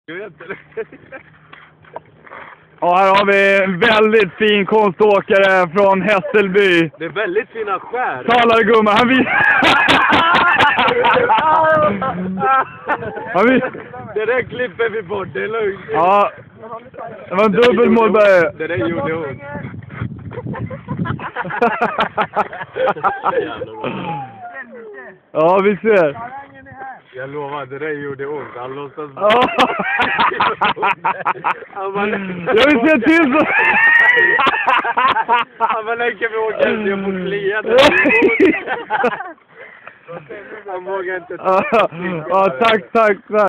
Ja, här har vi en väldigt fin konståkare från Hässelby. Det är väldigt fina skär. Talar gumma, han visar... Det där klipper vi bort, det är lugnt. Ja, det var en dubbelmålberg. Det där gjorde ont. Ja, vi ser. Jag lovar, det där gjorde ont. Han låtsas... Jag vill se till så... Han var länge vi åker inte på kliade. Han vågar inte... Ja, tack.